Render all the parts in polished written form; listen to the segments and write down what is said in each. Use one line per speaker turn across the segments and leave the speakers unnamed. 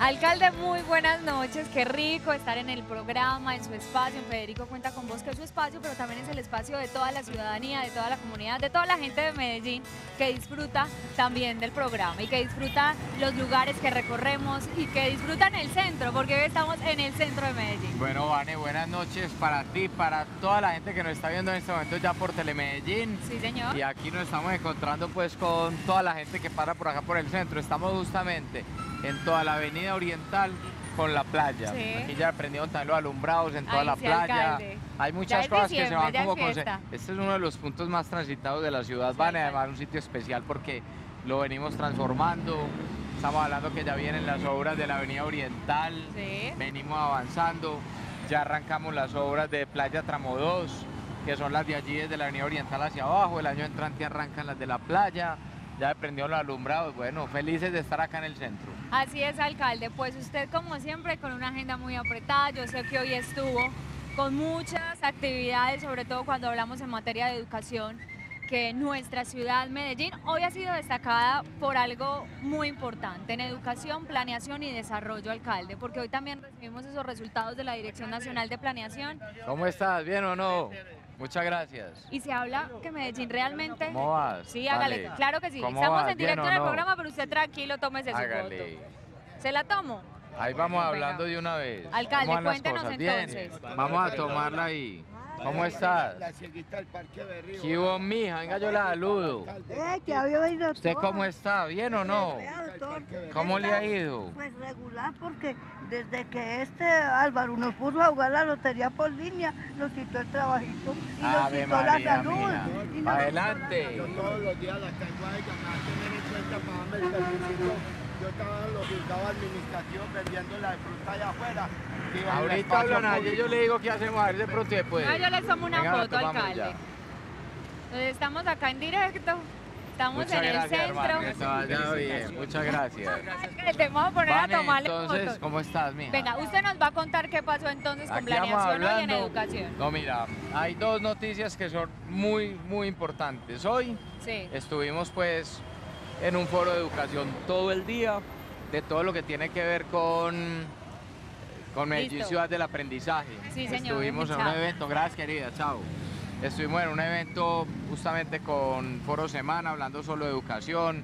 Alcalde, muy buenas noches, qué rico estar en el programa, en su espacio, en Federico Cuenta con Vos, que es su espacio, pero también es el espacio de toda la ciudadanía, de toda la comunidad, de toda la gente de Medellín que disfruta también del programa y que disfruta los lugares que recorremos y que disfrutan el centro, porque hoy estamos en el centro de Medellín.
Bueno, Vane, buenas noches para ti, para toda la gente que nos está viendo en este momento ya por Telemedellín.
Sí, señor.
Y aquí nos estamos encontrando pues con toda la gente que para por acá por el centro. Estamos justamente en toda la avenida Oriental con la playa.
Sí.
Aquí ya prendieron también los alumbrados en toda
Ahí
la
sí,
playa.
alcalde.
Hay muchas
es
cosas que se
diciembre,
van
ya
como
es fiesta.
Este es uno de los puntos más transitados de la ciudad,
Sí,
Vane,
alcalde.
además un sitio especial porque lo venimos transformando. Estamos hablando que ya vienen las obras de la avenida Oriental.
Sí.
Venimos avanzando. Ya arrancamos las obras de Playa Tramo 2, que son las de allí desde la avenida Oriental hacia abajo. El año entrante arrancan las de la playa. Ya prendieron los alumbrados. Bueno, felices de estar acá en el centro.
Así es, alcalde, pues usted como siempre con una agenda muy apretada, yo sé que hoy estuvo con muchas actividades, sobre todo cuando hablamos en materia de educación, que nuestra ciudad, Medellín, hoy ha sido destacada por algo muy importante en educación, planeación y desarrollo, alcalde, porque hoy también recibimos esos resultados de la Dirección Nacional de Planeación.
¿Cómo estás? ¿Bien o no? Muchas gracias.
Y se habla que Medellín realmente...
¿Cómo vas?
Sí, hágale,
Vale.
claro que sí.
¿Cómo
Estamos
vas?
en directo
¿Bien o
en el
no?
programa, pero usted tranquilo, tómese su
Hágale.
foto. ¿Se la tomo?
Ahí vamos
Venga.
hablando de una vez.
Alcalde,
¿Cómo van las
cuéntenos
cosas?
entonces.
Bien. Vamos a tomarla ahí. ¿Cómo estás?
La cieguita del Parque Berrío.
¿Qué hubo, mija? Venga, yo la saludo.
Que había oído
¿Usted
todo.
cómo está? ¿Bien o no?
Vea, doctor,
¿Cómo le ha ido?
Pues regular, porque desde que Álvaro nos puso a jugar la lotería por línea, nos quitó el trabajito y nos
Ave
quitó la
María,
salud.
mija.
Y nos
Adelante.
Yo todos los días la tengo a ella, me va a tener en cuenta para darme el permisito. Yo estaba en los juzgados administrativos vendiendo la fruta allá afuera. Y en el
Ahorita
espacio
hablan allí,
público.
yo le digo qué hacemos, a ver de pronto después.
No, yo les tomo una
Venga, la
foto,
tomamos
alcalde.
ya.
Entonces, estamos acá en directo, estamos
Muchas
en el
gracias,
centro.
hermano, que te vaya bien. Muchas gracias.
Alcalde, te vamos a poner
Vane,
a tomarle
entonces,
fotos.
¿cómo estás, mija?
Venga, usted nos va a contar qué pasó entonces con
Aquí vamos
planeación hoy en
hablando.
educación.
No, mira, hay dos noticias que son muy importantes. Hoy
Sí.
estuvimos pues en un foro de educación todo el día, de todo lo que tiene que ver con Medellín,
Listo.
Ciudad del Aprendizaje.
Sí, señor,
Estuvimos en un
chao.
evento, gracias querida, chao. Estuvimos en un evento justamente con Foro Semana, hablando solo de educación.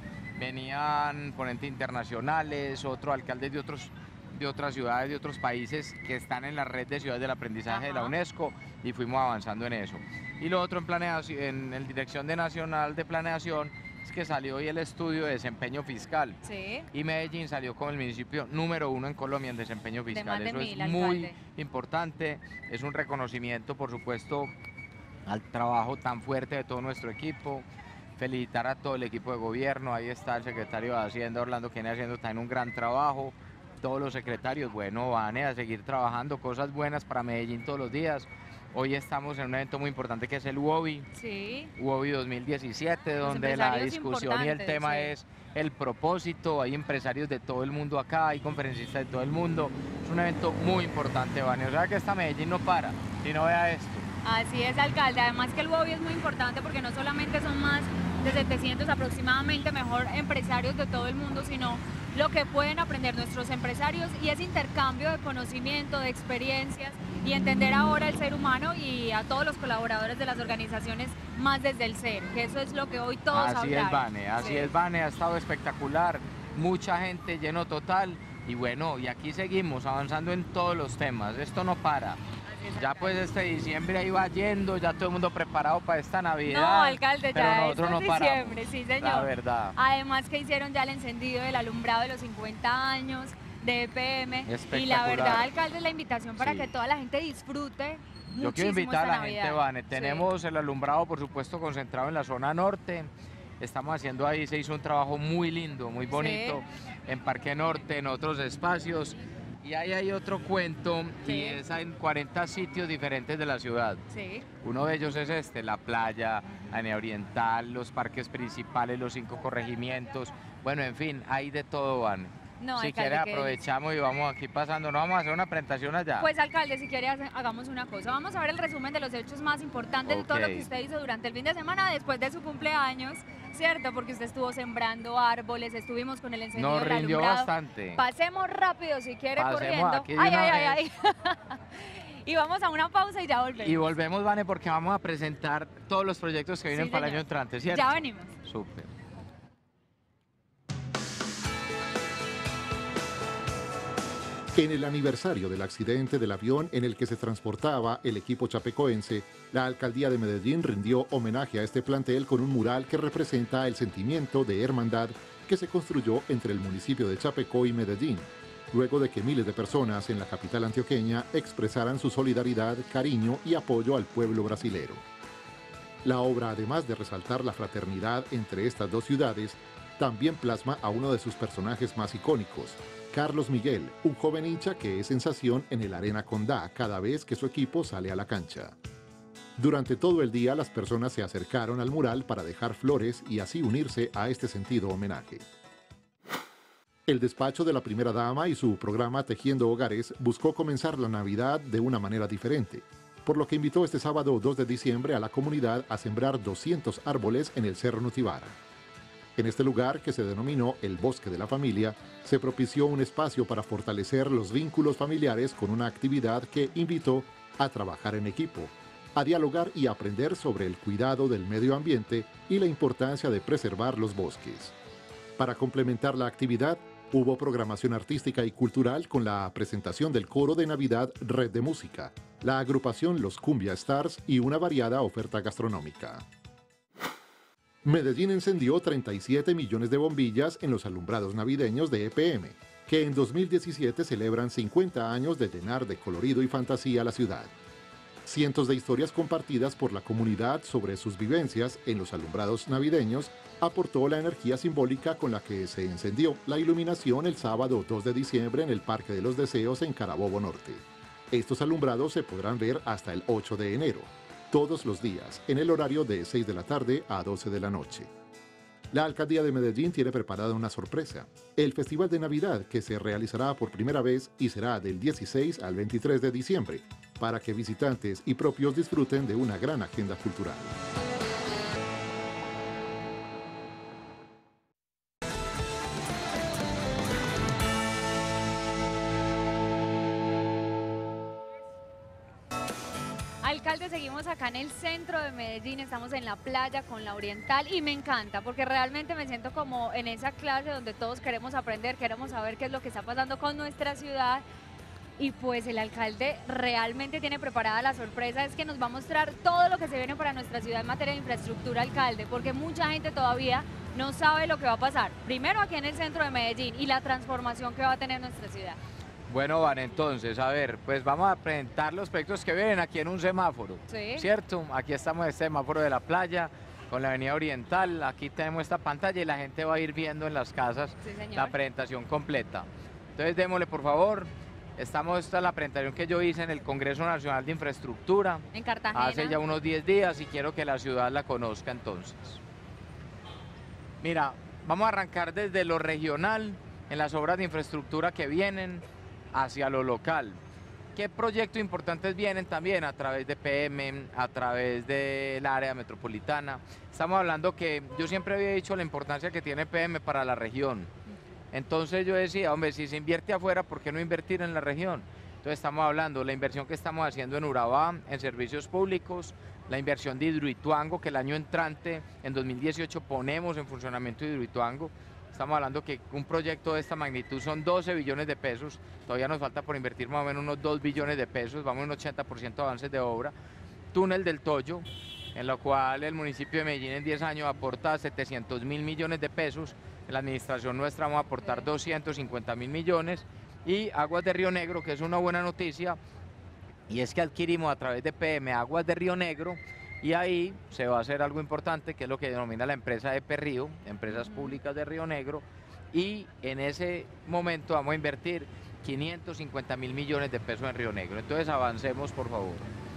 Venían ponentes internacionales, otros alcaldes de otras ciudades, de otros países que están en la red de ciudades del aprendizaje de la
Ajá.
UNESCO, y fuimos avanzando en eso. Y lo otro en planeación, en el Dirección Nacional de Planeación, es que salió hoy el estudio de desempeño fiscal.
Sí.
Y Medellín salió como el municipio número 1 en Colombia en desempeño fiscal.
más de
Eso
1000,
es muy
alcalde.
importante, es un reconocimiento, por supuesto, al trabajo tan fuerte de todo nuestro equipo. Felicitar a todo el equipo de gobierno, ahí está el secretario de Hacienda, Orlando, que viene haciendo también un gran trabajo. Todos los secretarios, bueno, van a seguir trabajando, cosas buenas para Medellín todos los días. Hoy estamos en un evento muy importante que es el UOBI.
Sí.
UOBI 2017, donde la
empresarios
discusión y el
importantes,
tema
sí.
es el propósito. Hay empresarios de todo el mundo acá, hay conferencistas de todo el mundo. Es un evento muy importante, Vane. O sea que esta Medellín no para, si no vea esto.
Así es, alcalde. Además que el UOBI es muy importante porque no solamente son más de 700 aproximadamente, mejor empresarios de todo el mundo, sino lo que pueden aprender nuestros empresarios y ese intercambio de conocimiento, de experiencias y entender ahora el ser humano y a todos los colaboradores de las organizaciones más desde el ser, que eso es lo que hoy todos
Así es,
hablaron.
Vane, así
Sí.
es, Vane, ha estado espectacular, mucha gente, lleno total, y bueno, y aquí seguimos avanzando en todos los temas, esto no para.
Así es,
Ya
alcalde.
pues este diciembre ahí va yendo, ya todo el mundo preparado para esta Navidad.
No, alcalde,
pero
ya
nosotros
esto
no
es
paramos,
diciembre, sí, señor.
la verdad.
Además que hicieron ya el encendido del alumbrado de los 50 años de EPM. Y la
Espectacular.
verdad, alcalde, la invitación para
Sí.
que toda la gente disfrute
Yo quiero
muchísimo
invitar a
esta
la gente,
Navidad.
Vane.
Sí.
Tenemos el alumbrado, por supuesto, concentrado en la zona norte. Estamos haciendo ahí, se hizo un trabajo muy lindo, muy bonito, en Parque Norte, en otros espacios. Y ahí hay otro cuento,
Sí.
y es en 40 sitios diferentes de la ciudad.
Sí.
Uno de ellos es este, la playa, la Avenida Oriental, los parques principales, los 5 corregimientos. Bueno, en fin, hay de todo, Vane.
No,
Si
alcalde,
quiere
qué delicia.
aprovechamos y vamos aquí pasando, no vamos a hacer una presentación allá.
Pues alcalde, si quiere hagamos una cosa. Vamos a ver el resumen de los hechos más importantes de todo lo
Ok.
que usted hizo durante el fin de semana después de su cumpleaños, ¿cierto? Porque usted estuvo sembrando árboles, estuvimos con el encendido
Nos
del
rindió
alumbrado.
bastante.
Pasemos rápido si quiere
Pasemos
corriendo.
aquí de
Ay,
una
ay, ay, ay. Y vamos a una pausa y ya volvemos.
Y volvemos, Vane, porque vamos a presentar todos los proyectos que vienen
Sí,
para el
señor.
año entrante, ¿cierto?
Ya venimos.
Súper.
En el aniversario del accidente del avión en el que se transportaba el equipo chapecoense, la alcaldía de Medellín rindió homenaje a este plantel con un mural que representa el sentimiento de hermandad que se construyó entre el municipio de Chapecó y Medellín, luego de que miles de personas en la capital antioqueña expresaran su solidaridad, cariño y apoyo al pueblo brasilero. La obra, además de resaltar la fraternidad entre estas dos ciudades, también plasma a uno de sus personajes más icónicos, Carlos Miguel, un joven hincha que es sensación en el Arena Condá cada vez que su equipo sale a la cancha. Durante todo el día las personas se acercaron al mural para dejar flores y así unirse a este sentido homenaje. El despacho de la primera dama y su programa Tejiendo Hogares buscó comenzar la Navidad de una manera diferente, por lo que invitó este sábado 2 de diciembre a la comunidad a sembrar 200 árboles en el Cerro Nutibara. En este lugar, que se denominó el Bosque de la Familia, se propició un espacio para fortalecer los vínculos familiares con una actividad que invitó a trabajar en equipo, a dialogar y aprender sobre el cuidado del medio ambiente y la importancia de preservar los bosques. Para complementar la actividad, hubo programación artística y cultural con la presentación del coro de Navidad Red de Música, la agrupación Los Cumbia Stars y una variada oferta gastronómica. Medellín encendió 37 millones de bombillas en los alumbrados navideños de EPM, que en 2017 celebran 50 años de llenar de colorido y fantasía la ciudad. Cientos de historias compartidas por la comunidad sobre sus vivencias en los alumbrados navideños aportó la energía simbólica con la que se encendió la iluminación el sábado 2 de diciembre en el Parque de los Deseos en Carabobo Norte. Estos alumbrados se podrán ver hasta el 8 de enero. Todos los días, en el horario de 6 de la tarde a 12 de la noche. La alcaldía de Medellín tiene preparada una sorpresa, el Festival de Navidad, que se realizará por primera vez y será del 16 al 23 de diciembre, para que visitantes y propios disfruten de una gran agenda cultural.
Alcalde, seguimos acá en el centro de Medellín, estamos en la playa con la Oriental y me encanta porque realmente me siento como en esa clase donde todos queremos aprender, queremos saber qué es lo que está pasando con nuestra ciudad y pues el alcalde realmente tiene preparada la sorpresa, es que nos va a mostrar todo lo que se viene para nuestra ciudad en materia de infraestructura, alcalde, porque mucha gente todavía no sabe lo que va a pasar, primero aquí en el centro de Medellín y la transformación que va a tener nuestra ciudad.
Bueno, Van, entonces, a ver, pues vamos a presentar los proyectos que vienen aquí en un semáforo,
Sí.
¿cierto? Aquí estamos en este semáforo de la playa, con la avenida Oriental, aquí tenemos esta pantalla y la gente va a ir viendo en las casas
Sí, señor.
la presentación completa. Entonces, démosle, por favor, esta es la presentación que yo hice en el Congreso Nacional de Infraestructura,
En Cartagena.
hace ya unos 10 días y quiero que la ciudad la conozca entonces. Mira, vamos a arrancar desde lo regional, en las obras de infraestructura que vienen, hacia lo local. ¿Qué proyectos importantes vienen también a través de PM, a través del área metropolitana? Estamos hablando que yo siempre había dicho la importancia que tiene PM para la región. Entonces yo decía, hombre, si se invierte afuera, ¿por qué no invertir en la región? Entonces estamos hablando de la inversión que estamos haciendo en Urabá, en servicios públicos, la inversión de Hidroituango, que el año entrante, en 2018, ponemos en funcionamiento Hidroituango. Estamos hablando que un proyecto de esta magnitud son 12 billones de pesos, todavía nos falta por invertir más o menos unos 2 billones de pesos, vamos en un 80% de avances de obra. Túnel del Toyo, en lo cual el municipio de Medellín en 10 años aporta 700.000 millones de pesos, en la administración nuestra vamos a aportar 250.000 millones, y Aguas de Río Negro, que es una buena noticia, y es que adquirimos a través de PM Aguas de Río Negro, y ahí se va a hacer algo importante, que es lo que denomina la empresa EP Río, Empresas Públicas de Río Negro, y en ese momento vamos a invertir 550.000 millones de pesos en Río Negro. Entonces avancemos, por favor.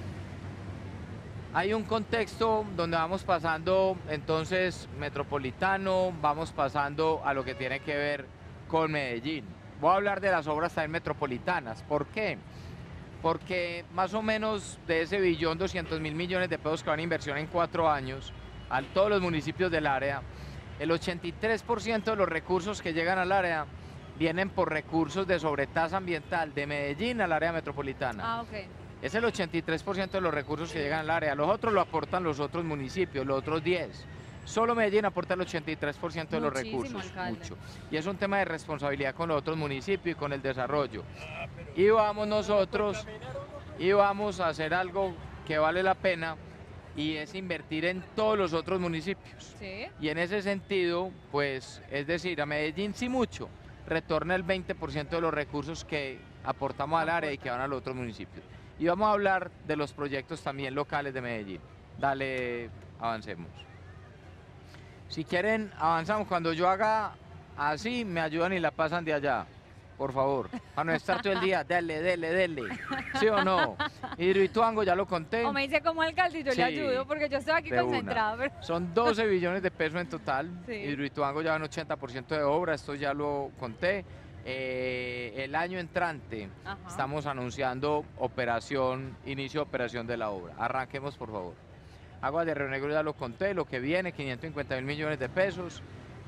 Hay un contexto donde vamos pasando entonces metropolitano, vamos pasando a lo que tiene que ver con Medellín. voy a hablar de las obras también metropolitanas. ¿Por qué? Porque más o menos de ese 1.200.000.000.000 de pesos que van a inversión en 4 años a todos los municipios del área, el 83% de los recursos que llegan al área vienen por recursos de sobretasa ambiental de Medellín al área metropolitana.
Ah, ok.
Es el 83% de los recursos que llegan al área. Los otros lo aportan los otros municipios, los otros 10. Solo Medellín aporta el 83% de los
Muchísimo,
recursos.
alcalde.
Mucho. Y es un tema de responsabilidad con los otros municipios y con el desarrollo. Y vamos nosotros y vamos a hacer algo que vale la pena y es invertir en todos los otros municipios.
Sí.
Y en ese sentido, pues, es decir, a Medellín sí mucho, retorna el 20% de los recursos que aportamos al área y que van a los otros municipios. Y vamos a hablar de los proyectos también locales de Medellín. Dale, avancemos. Si quieren, avanzamos. Cuando yo haga así, me ayudan y la pasan de allá. Por favor, para no estar todo el día, dele, dele, dele. ¿Sí o no? Hidroituango, ya lo conté.
O me dice como alcalde y yo
Sí,
le ayudo porque yo estoy aquí
de una.
concentrada. Pero...
Son 12 billones de pesos en total.
Sí.
Hidroituango ya va en 80% de obra, esto ya lo conté. El año entrante
Ajá.
estamos anunciando inicio de operación de la obra. Arranquemos, por favor. Aguas de Río Negro ya lo conté, lo que viene, 550.000.000.000 de pesos.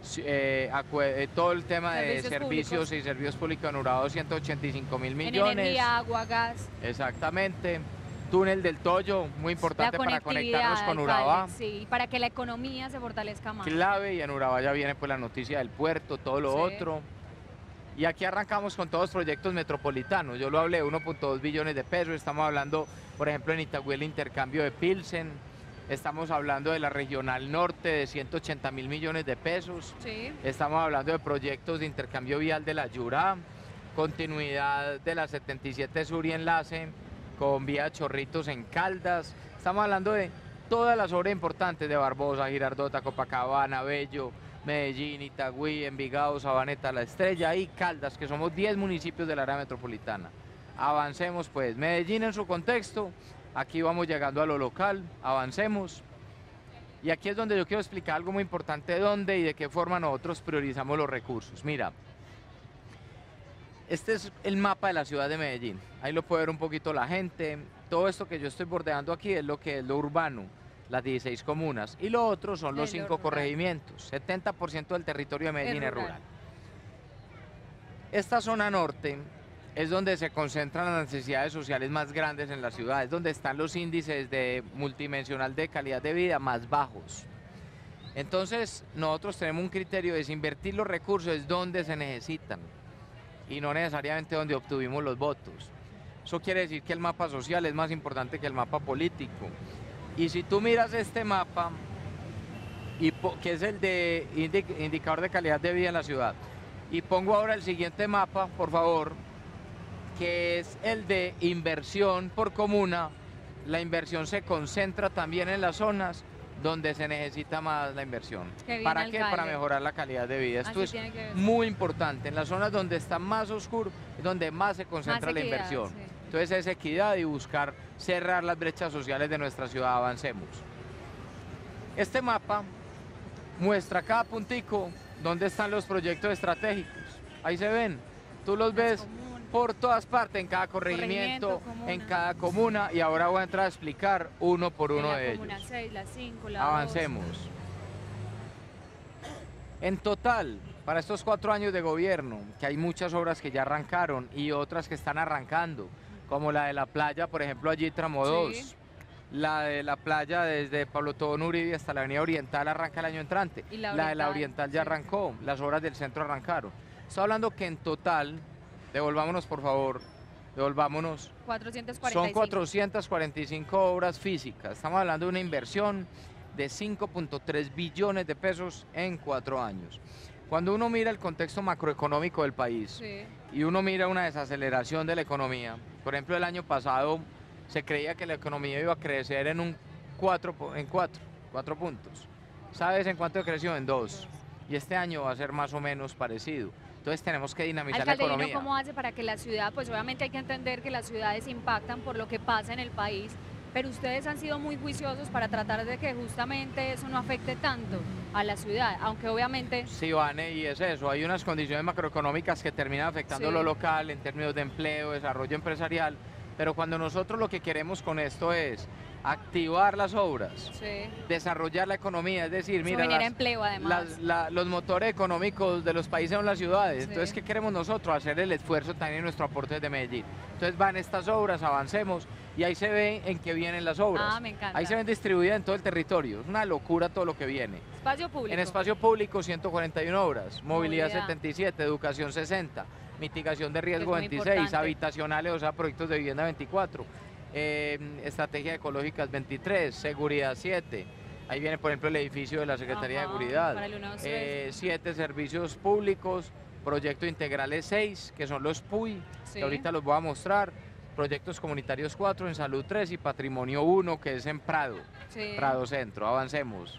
Todo el tema de servicios y servicios púbicos en Urabá, 185.000.000.000.
En energía, agua, gas.
Exactamente. Túnel del Toyo, muy importante
La
para conectarnos con
alcalde,
Urabá.
sí, para que la economía se fortalezca más.
Clave, y en Urabá ya viene pues la noticia del puerto, todo lo
Sí.
otro. Y aquí arrancamos con todos los proyectos metropolitanos. Yo lo hablé, 1.2 billones de pesos. Estamos hablando, por ejemplo, en Itagüí el intercambio de Pilsen. Estamos hablando de la Regional Norte de 180.000.000.000 de pesos.
Sí.
Estamos hablando de proyectos de intercambio vial de la Yurá, continuidad de la 77 Sur y enlace con vía Chorritos en Caldas. Estamos hablando de todas las obras importantes de Barbosa, Girardota, Copacabana, Bello, Medellín, Itagüí, Envigado, Sabaneta, La Estrella y Caldas, que somos 10 municipios del área metropolitana. Avancemos pues, Medellín en su contexto, aquí vamos llegando a lo local, avancemos. Y aquí es donde yo quiero explicar algo muy importante, dónde y de qué forma nosotros priorizamos los recursos. Mira, este es el mapa de la ciudad de Medellín, ahí lo puede ver un poquito la gente. Todo esto que yo estoy bordeando aquí es lo que es lo urbano, las 16 comunas, y lo otro son los
Es lo
5
rural.
corregimientos. 70% del territorio de Medellín es
rural.
rural. Esta zona norte es donde se concentran las necesidades sociales más grandes en la ciudad, es donde están los índices de multidimensional de calidad de vida más bajos. Entonces, nosotros tenemos un criterio de invertir los recursos donde se necesitan y no necesariamente donde obtuvimos los votos. Eso quiere decir que el mapa social es más importante que el mapa político. Y si tú miras este mapa, que es el de indicador de calidad de vida en la ciudad, y pongo ahora el siguiente mapa, por favor, que es el de inversión por comuna, la inversión se concentra también en las zonas donde se necesita más la inversión.
Qué bien,
¿Para qué? Para
alcalde.
mejorar la calidad de vida. Esto
Así
es
tiene que ver.
muy importante. En las zonas donde está más oscuro es donde más se concentra
Más
la
equidad,
inversión.
sí.
Entonces es equidad y buscar cerrar las brechas sociales de nuestra ciudad. Avancemos. Este mapa muestra cada puntico dónde están los proyectos estratégicos. Ahí se ven. Tú los ves
común.
por todas partes, en cada corregimiento,
Corregimiento,
en
comuna.
cada comuna. Y ahora voy a entrar a explicar uno por
En
uno
la
de
comuna
ellos.
6, la 5, la 2.
Avancemos. En total, para estos 4 años de gobierno, que hay muchas obras que ya arrancaron y otras que están arrancando, como la de la playa, por ejemplo, allí Tramo 2,
Sí.
la de la playa desde Pablo Tobón Uribe hasta la Avenida Oriental arranca el año entrante,
Y la
la de la
Oriental,
Oriental ya
sí.
arrancó, las obras del centro arrancaron. Estoy hablando que en total, devolvámonos por favor, devolvámonos,
445.
son 445 obras físicas. Estamos hablando de una inversión de 5.3 billones de pesos en 4 años. Cuando uno mira el contexto macroeconómico del país
Sí.
y uno mira una desaceleración de la economía, por ejemplo, el año pasado se creía que la economía iba a crecer en 4 puntos. ¿Sabes en cuánto creció? En 2. Y este año va a ser más o menos parecido. Entonces tenemos que dinamizar
Alcalde,
la
¿y uno
economía.
cómo hace para que la ciudad, pues obviamente hay que entender que las ciudades impactan por lo que pasa en el país, pero ustedes han sido muy juiciosos para tratar de que justamente eso no afecte tanto? a la ciudad, aunque obviamente...
Sí, Vane, y es eso, hay unas condiciones macroeconómicas que terminan afectando
Sí.
lo local en términos de empleo, desarrollo empresarial, pero cuando nosotros lo que queremos con esto es activar las obras,
Sí.
desarrollar la economía, es decir,
Eso
mira,
genera empleo además.
los motores económicos de los países son las ciudades,
Sí.
entonces, ¿qué queremos nosotros? Hacer el esfuerzo también en nuestro aporte de Medellín. Entonces van estas obras, avancemos, y ahí se ve en qué vienen las obras.
Ah, me encanta.
Ahí se ven distribuidas en todo el territorio, es una locura todo lo que viene.
Espacio público.
En espacio público 141 obras, movilidad
Movilidad.
77, educación 60, mitigación de riesgo
muy
26,
importante.
habitacionales, o sea, proyectos de vivienda 24, estrategia ecológicas 23, seguridad 7. Ahí viene, por ejemplo, el edificio de la Secretaría
Ajá,
de Seguridad.
para el 123.
7 servicios públicos, proyectos integrales 6, que son los PUI,
Sí.
que ahorita los voy a mostrar. Proyectos comunitarios 4, en salud 3 y patrimonio 1, que es en Prado.
Sí.
Prado Centro, avancemos.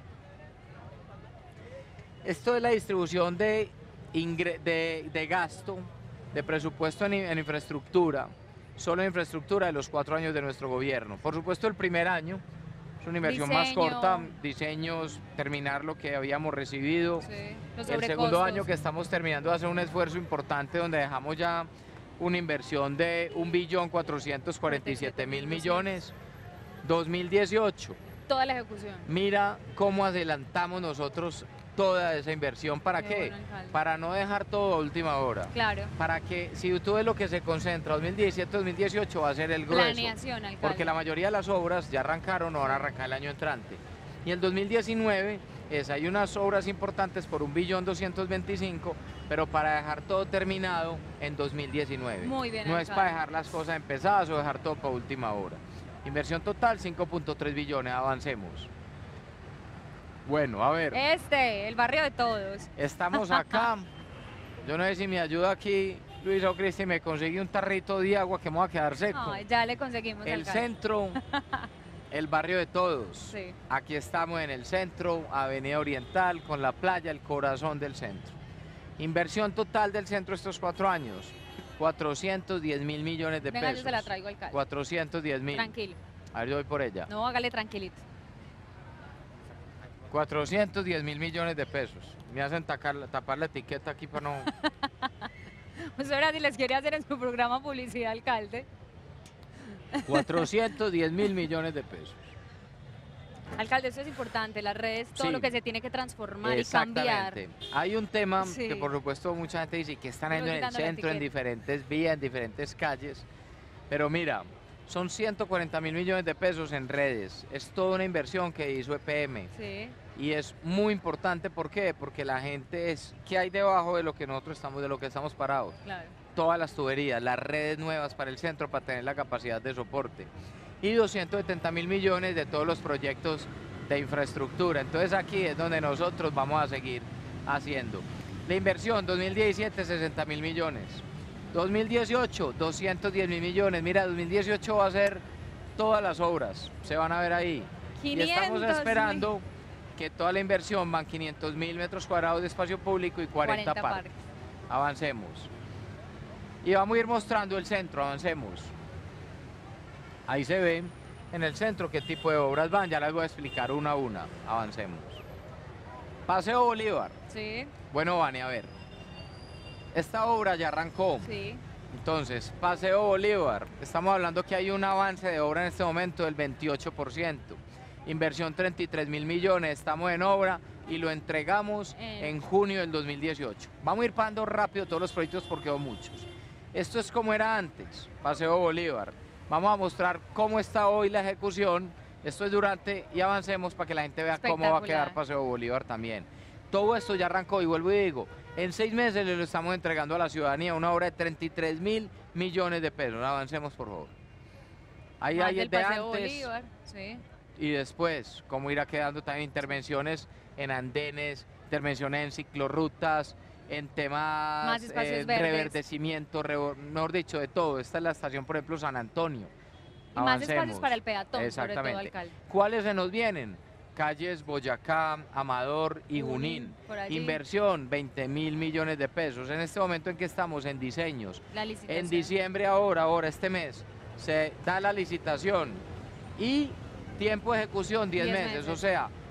Esto es la distribución de gasto, de presupuesto en infraestructura, solo en infraestructura de los 4 años de nuestro gobierno. Por supuesto, el primer año es una inversión más
Diseño.
corta, diseños, terminar lo que habíamos recibido.
Sí. Los
El segundo
sobrecostos.
año que estamos terminando de hacer un esfuerzo importante donde dejamos ya una inversión de 1.447.000 millones. 2018,
Toda la ejecución.
mira cómo adelantamos nosotros toda esa inversión. ¿Para
Qué
qué?
bueno, alcalde.
Para no dejar todo a última hora.
Claro.
Para que, si tú ves lo que se concentra 2017-2018 va a ser el grueso.
Planeación, alcalde.
Porque la mayoría de las obras ya arrancaron o van a arrancar el año entrante. Y el 2019 hay unas obras importantes por 1.225.000.000, pero para dejar todo terminado en 2019.
Muy bien,
No es
alcalde.
para dejar las cosas empezadas o dejar todo para última hora. Inversión total 5.3 billones, avancemos. Bueno, a ver,
el barrio de todos.
estamos acá. Yo no sé si me ayuda aquí Luis o Cristi, me consigue un tarrito de agua que me va a quedar seco.
Ay, ya le conseguimos,
El
alcalde.
centro, el barrio de todos.
Sí.
Aquí estamos en el centro, Avenida Oriental, con la playa, el corazón del centro. Inversión total del centro estos 4 años, 410.000 millones de
Venga,
pesos.
yo se la traigo, alcalde.
410.000.
Tranquilo.
A ver, yo voy por ella.
No, hágale tranquilito.
410.000 millones de pesos. Me hacen tapar la etiqueta aquí para no...
Usted ahora si les quiere hacer en su programa publicidad, alcalde.
410.000 millones de pesos.
Alcalde, eso es importante, las redes, todo
Sí.
lo que se tiene que transformar y cambiar.
Exactamente. Hay un tema
Sí.
que por supuesto mucha gente dice que están
Pero
yendo en el
quitando la
centro, en
etiqueta.
diferentes vías, en diferentes calles. Pero mira, son 140.000 millones de pesos en redes. Es toda una inversión que hizo EPM.
Sí.
Y es muy importante, ¿por qué? Porque la gente es, ¿qué hay debajo de lo que nosotros estamos, de lo que estamos parados?
Claro.
Todas las tuberías, las redes nuevas para el centro para tener la capacidad de soporte. Y 270.000 millones de todos los proyectos de infraestructura. Entonces aquí es donde nosotros vamos a seguir haciendo. La inversión 2017, 60.000 millones. 2018, 210.000 millones. Mira, 2018 va a ser todas las obras, se van a ver ahí. Y estamos
500.000.
esperando que toda la inversión van 500.000 metros cuadrados de espacio público y 40 parques. Avancemos. Y vamos a ir mostrando el centro, avancemos. Ahí se ve en el centro qué tipo de obras van, ya las voy a explicar una a una. Avancemos. Paseo Bolívar.
Sí,
Bueno, Vani, a ver. Esta obra ya arrancó.
sí.
Entonces, Paseo Bolívar. Estamos hablando que hay un avance de obra en este momento del 28%. Inversión 33.000 millones. Estamos en obra y lo entregamos en junio del 2018. Vamos a ir pasando rápido todos los proyectos porque son muchos. Esto es como era antes, Paseo Bolívar. Vamos a mostrar cómo está hoy la ejecución. Esto es durante y avancemos para que la gente vea cómo va a quedar
Espectacular.
Paseo Bolívar también. Todo esto ya arrancó y vuelvo y digo, en 6 meses le lo estamos entregando a la ciudadanía, una obra de 33.000 millones de pesos. Avancemos, por favor. Ahí
Más
hay
del
el de
Paseo
antes
Bolívar, sí.
y después, cómo irá quedando también intervenciones en andenes, intervenciones en ciclorrutas, en temas
Más espacios verdes.
reverdecimiento, mejor dicho, de todo. Esta es la estación, por ejemplo, San Antonio.
Y más espacios
Avancemos.
para el peatón, sobre todo,
Exactamente.
alcalde.
¿Cuáles se nos vienen? Calles Boyacá, Amador y Junín.
por allí.
Inversión, 20.000 millones de pesos. En este momento en que estamos en diseños,
La licitación.
en diciembre ahora este mes, se da la licitación y tiempo de ejecución 10
10
meses. O
meses.
sea,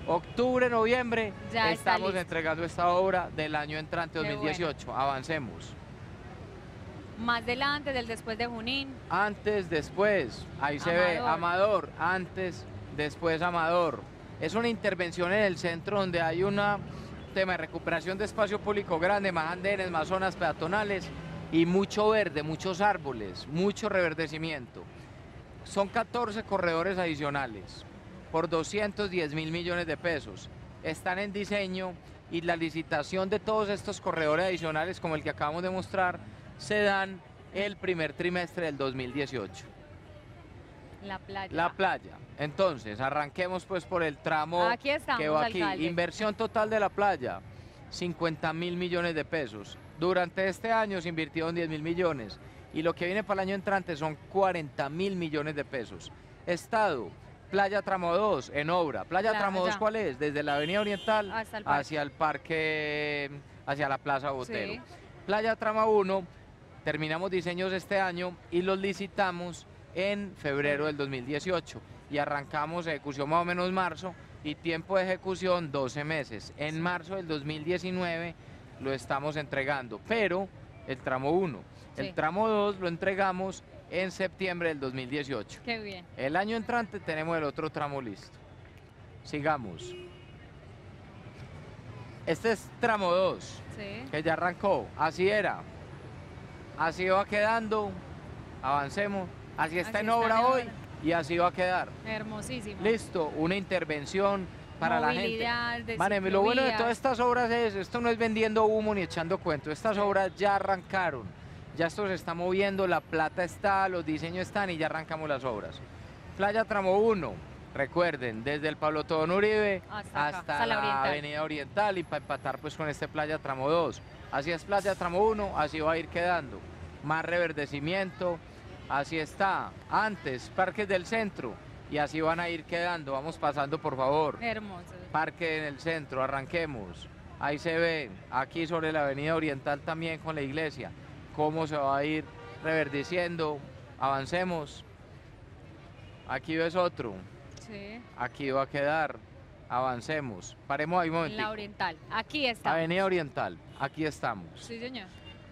octubre, noviembre,
Ya está
estamos
listo.
entregando esta obra del año entrante
Qué
2018. Avancemos.
Más del antes, del después de Junín.
Antes, después, ahí se ve,
Amador.
Amador, antes, después Amador. Es una intervención en el centro donde hay un tema de recuperación de espacio público grande, más andenes, más zonas peatonales y mucho verde, muchos árboles, mucho reverdecimiento. Son 14 corredores adicionales por 210.000 millones de pesos. Están en diseño y la licitación de todos estos corredores adicionales, como el que acabamos de mostrar, se dan el primer trimestre del 2018.
La playa.
La playa. Entonces, arranquemos pues por el tramo
Aquí estamos,
que va aquí.
alcalde.
Inversión total de la playa, 50.000 millones de pesos. Durante este año se invirtieron 10.000 millones y lo que viene para el año entrante son 40.000 millones de pesos. Estado, Playa Tramo 2 en obra. Playa Tramo 2, ¿cuál es? Desde la Avenida Oriental
Hasta el parque.
hacia el parque, hacia la Plaza Botero.
Sí.
Playa Tramo 1, terminamos diseños este año y los licitamos en febrero del 2018 y arrancamos ejecución más o menos marzo y tiempo de ejecución 12 meses. En marzo del 2019 lo estamos entregando, pero el tramo 1.
Sí.
El tramo 2 lo entregamos en septiembre del 2018.
Qué bien.
El año entrante tenemos el otro tramo listo. Sigamos. Este es tramo 2,
Sí.
que ya arrancó. Así era. Así va quedando. Avancemos. Así está
Así
en
está
obra
en
hoy
obra.
y así va a quedar.
Hermosísimo.
Listo, una intervención para la
Movilidad,
gente.
de
Máneme, lo bueno de
ciclovías.
todas estas obras es, esto no es vendiendo humo ni echando cuentos, estas
Sí.
obras ya arrancaron, ya esto se está moviendo, la plata está, los diseños están y ya arrancamos las obras. Playa Tramo 1, recuerden, desde el Pablo Tobón Uribe
Hasta acá,
hasta
hasta la
la
Oriental.
Avenida Oriental y para empatar pues con este Playa Tramo 2. Así es Playa Tramo 1, así va a ir quedando. Más reverdecimiento, así está. Antes, Parques del Centro y así van a ir quedando. Vamos pasando por favor.
Hermoso.
Parque en el centro, arranquemos. Ahí se ve, aquí sobre la Avenida Oriental también con la iglesia, cómo se va a ir reverdeciendo. Avancemos. Aquí ves otro.
Sí.
Aquí va a quedar. Avancemos. Paremos ahí un
En
momentico.
la Oriental. Aquí está.
Avenida Oriental. Aquí estamos.
Sí, señor.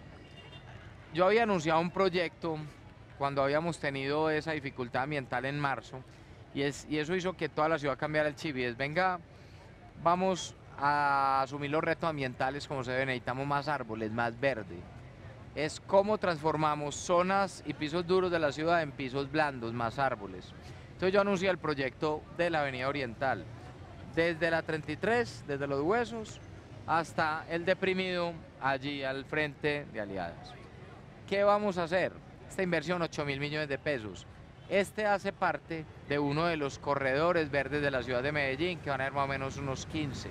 Yo había anunciado un proyecto cuando habíamos tenido esa dificultad ambiental en marzo y eso hizo que toda la ciudad cambiara el chip y es, venga, vamos a asumir los retos ambientales como se debe, necesitamos más árboles, más verde. Es cómo transformamos zonas y pisos duros de la ciudad en pisos blandos, más árboles. Entonces yo anuncié el proyecto de la Avenida Oriental, desde la 33, desde Los Huesos, hasta el Deprimido, allí al frente de Aliadas. ¿Qué vamos a hacer? Esta inversión, 8.000 millones de pesos. Este hace parte de uno de los corredores verdes de la ciudad de Medellín, que van a ser más o menos unos 15.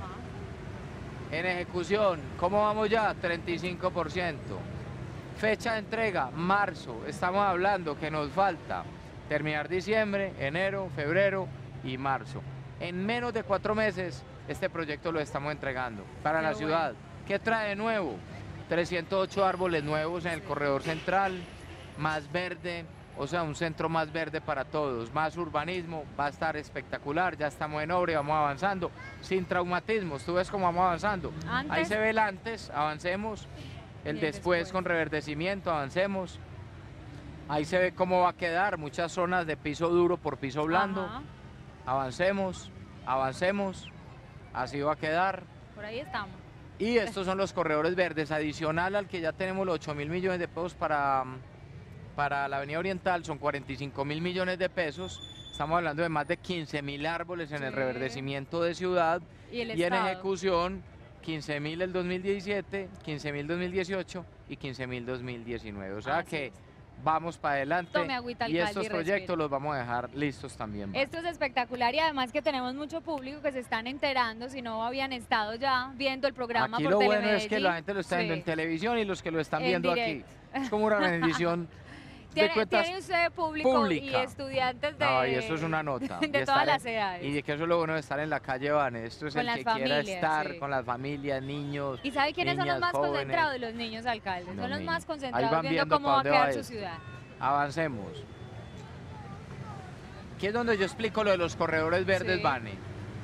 Ajá.
En ejecución, ¿cómo vamos ya? 35%. Fecha de entrega, marzo. Estamos hablando que nos falta terminar diciembre, enero, febrero y marzo. En menos de 4 meses, este proyecto lo estamos entregando para
Qué
la
bueno.
ciudad. ¿Qué trae de nuevo? 308 árboles nuevos en el corredor central, más verde, o sea, un centro más verde para todos, más urbanismo, va a estar espectacular, ya estamos en obra y vamos avanzando, sin traumatismos, tú ves cómo vamos avanzando. Ahí
Antes.
se ve el antes, avancemos, el
Y el
después
después.
con reverdecimiento, avancemos. Ahí se ve cómo va a quedar, muchas zonas de piso duro por piso blando,
Ajá.
avancemos, avancemos, así va a quedar.
Por ahí estamos.
Y estos son los corredores verdes, adicional al que ya tenemos los 8.000 millones de pesos para la Avenida Oriental, son 45.000 millones de pesos. Estamos hablando de más de 15.000 árboles en el
Sí.
reverdecimiento de ciudad.
Y el
Y en
Estado.
ejecución, 15.000 el 2017, 15.000 2018 y 15.000 2019. O sea
Así
que
es.
vamos para adelante.
Tome agüita,
Y
alcalde,
estos
y
proyectos
respire.
los vamos a dejar listos también. ¿va?
Esto es espectacular y además que tenemos mucho público que se están enterando, si no habían estado ya viendo el programa
Aquí
por
lo bueno
Telemedellín.
es que la gente lo está viendo
Sí.
en televisión y los que lo están
En
viendo
directo.
aquí. Es como una bendición de
Tiene,
cuentas.
tiene usted público y
pública.
estudiantes de,
No, y eso es una nota.
de
Y
todas
estar
las
en-
edades.
Y de que eso es lo bueno de estar en la calle, Van. Esto es
Con
el
las
que quiera
familias,
estar
sí.
con las familias, niños.
¿Y sabe quiénes son los
niñas,
más
jóvenes.
concentrados? Los niños alcaldes.
Los
Son los
niños.
más
Ahí
concentrados
van
viendo
viendo
cómo
pa'
va a
dónde
quedar
va
su
esto.
ciudad.
Avancemos. Aquí es donde yo explico lo de los corredores verdes,
Sí.
Vane. Este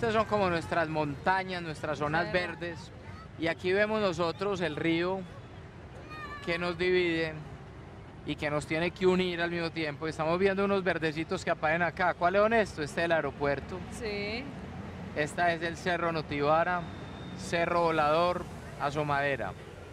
Estas son como nuestras montañas, nuestras zonas verdes. Y aquí vemos nosotros el río que nos divide y que nos tiene que unir al mismo tiempo. Estamos viendo unos verdecitos que aparecen acá. ¿Cuál es esto? Este es el aeropuerto.
Sí.
Esta es el Cerro Notivara, Cerro Volador, Asomadera.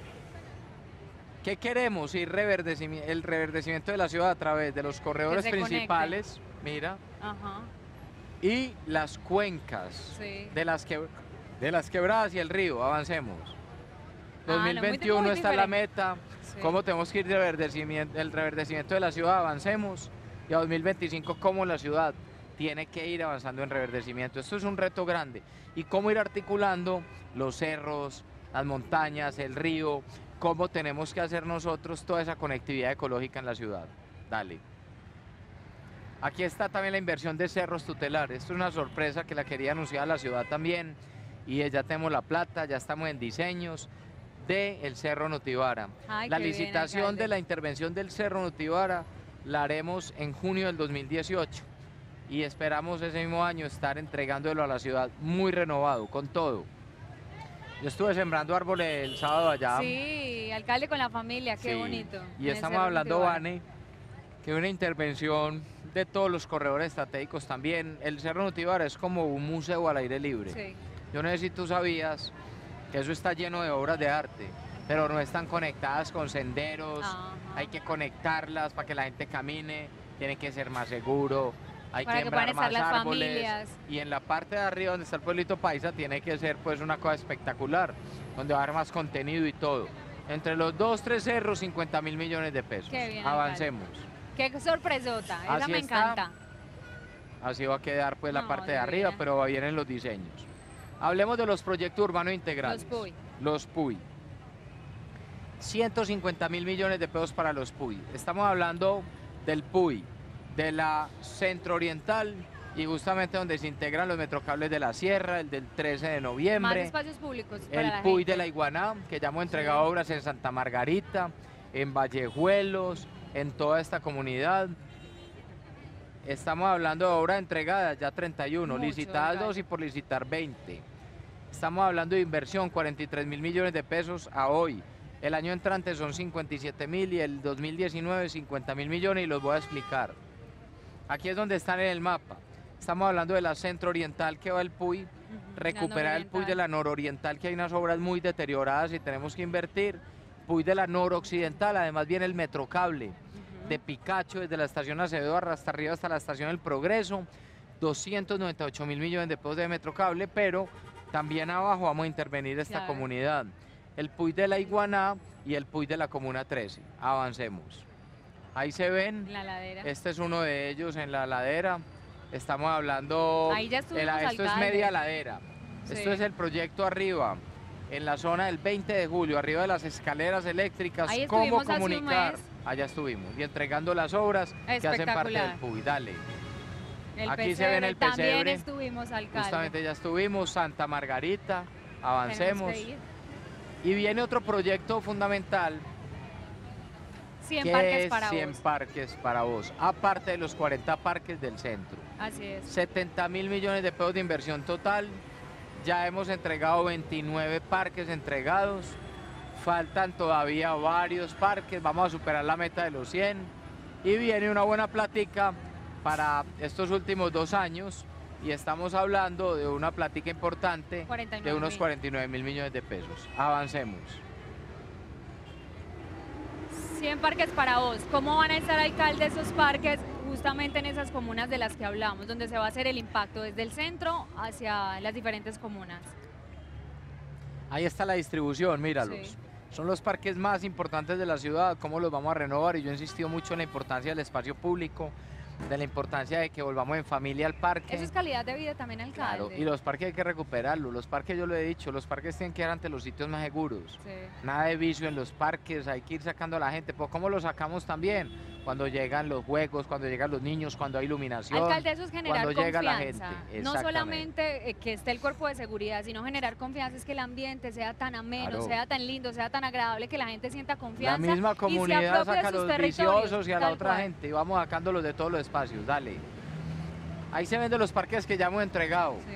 ¿Qué queremos? El reverdecimiento de la ciudad a través de los corredores principales, mira,
Ajá.
y las cuencas
Sí.
de las quebradas y el río. Avancemos.
Ah, no,
2021
muy
está la
diferente.
meta.
Sí.
¿Cómo tenemos que ir el reverdecimiento de la ciudad? Avancemos. Y a 2025, ¿cómo la ciudad tiene que ir avanzando en reverdecimiento? Esto es un reto grande. Y cómo ir articulando los cerros, las montañas, el río, cómo tenemos que hacer nosotros toda esa conectividad ecológica en la ciudad. Dale. Aquí está también la inversión de cerros tutelares. Esto es una sorpresa que la quería anunciar a la ciudad también. Y ya tenemos la plata, ya estamos en diseños del Cerro Notivara.
Ay,
La
qué bien,
licitación
alcalde.
de la intervención del Cerro Notivara la haremos en junio del 2018 y esperamos ese mismo año estar entregándolo a la ciudad muy renovado, con todo. Yo estuve sembrando árboles el sábado allá.
Sí, alcalde con la familia, qué
Sí,
bonito.
Y
en el
estamos
Cerro
hablando,
Notivara.
Vane, que una intervención de todos los corredores estratégicos también. El Cerro Notivara es como un museo al aire libre.
Sí.
Yo no sé si tú sabías que eso está lleno de obras de arte, pero no están conectadas con senderos,
Ajá.
hay que conectarlas para que la gente camine, tiene que ser más seguro, hay
Para
que
que puedan
sembrar
estar
más
las
árboles.
familias.
Y en la parte de arriba donde está el pueblito paisa tiene que ser pues una cosa espectacular, donde va a haber más contenido y todo. Entre los 2-3 cerros, 50.000 millones de pesos.
Qué bien,
Avancemos.
Qué sorpresota, esa
Así
me
está.
encanta.
Así va a quedar pues la
No,
parte de
divina.
arriba, pero vienen los diseños. Hablemos de los proyectos urbanos integrales.
Los PUI.
Los PUI. 150.000 millones de pesos para los PUI. Estamos hablando del PUI, de la Centro Oriental y justamente donde se integran los metrocables de la Sierra, el del 13 de
Más
noviembre,
espacios públicos para
el
la
PUI
gente.
de la Iguaná, que ya hemos entregado obras en Santa Margarita, en Vallejuelos, en toda esta comunidad. Estamos hablando de obras entregadas, ya 31,
Mucho,
licitadas
alcalde.
2 y por licitar 20. Estamos hablando de inversión, 43.000 millones de pesos a hoy. El año entrante son 57.000 y el 2019 50.000 millones y los voy a explicar. Aquí es donde están en el mapa. Estamos hablando de la Centro Oriental que va el PUI, recuperar el PUI de la Nororiental, que hay unas obras muy deterioradas y tenemos que invertir. PUI de la Noroccidental, además viene el Metrocable de Picacho, desde la estación Acevedo hasta arriba hasta la estación El Progreso, 298.000 millones de pesos de Metrocable, pero también abajo vamos a intervenir esta
Claro.
comunidad. El PUI de la Iguaná y el PUI de la Comuna 13. Avancemos. Ahí se ven,
En la ladera.
este es uno de ellos en la ladera. Estamos hablando,
Ahí ya estuvimos,
esto es
alcalde.
media ladera.
Sí.
Esto es el proyecto arriba, en la zona del 20 de julio, arriba de las escaleras eléctricas,
Ahí
cómo
estuvimos hace un
comunicar.
mes.
Allá estuvimos, y entregando las obras que hacen parte
Espectacular.
del PUI. Dale.
El
Aquí se ve en el
También
pesebre.
estuvimos, alcalde.
Justamente ya estuvimos, Santa Margarita, avancemos.
Tenemos que ir.
Y viene otro proyecto fundamental,
100
que
parques
es
para
100
vos.
parques para vos, aparte de los 40 parques del centro.
Así es.
70.000 millones de pesos de inversión total. Ya hemos entregado 29 parques entregados. Faltan todavía varios parques. Vamos a superar la meta de los 100. Y viene una buena plática para estos últimos 2 años. Y estamos hablando de una plática importante de
49.000.
unos 49.000 millones de pesos. Avancemos.
100 parques para vos. ¿Cómo van a estar, alcalde, esos parques justamente en esas comunas de las que hablamos, donde se va a hacer el impacto desde el centro hacia las diferentes comunas?
Ahí está la distribución, míralos.
Sí.
Son los parques más importantes de la ciudad, cómo los vamos a renovar. Y yo he insistido mucho en la importancia del espacio público, de la importancia de que volvamos en familia al parque.
Eso es calidad de vida también, alcalde.
Claro, y los parques hay que recuperarlos. Los parques, yo lo he dicho, los parques tienen que ir ante los sitios más seguros.
Sí.
Nada de vicio en los parques, hay que ir sacando a la gente. Pues, ¿cómo lo sacamos también? Cuando llegan los juegos, cuando llegan los niños, cuando hay iluminación.
Alcalde, eso es generar
cuando llega la
confianza.
gente.
No
Exactamente.
solamente que esté el cuerpo de seguridad, sino generar confianza, es que el ambiente sea tan ameno,
Claro.
sea tan lindo, sea tan agradable, que la gente sienta
La
confianza.
misma
y se
comunidad
apropie de
saca a
sus
los
territorios,
viciosos y a la
tal
otra
cual.
gente y vamos sacándolos de todos los espacios. Dale. Ahí se ven de los parques que ya hemos entregado.
Sí.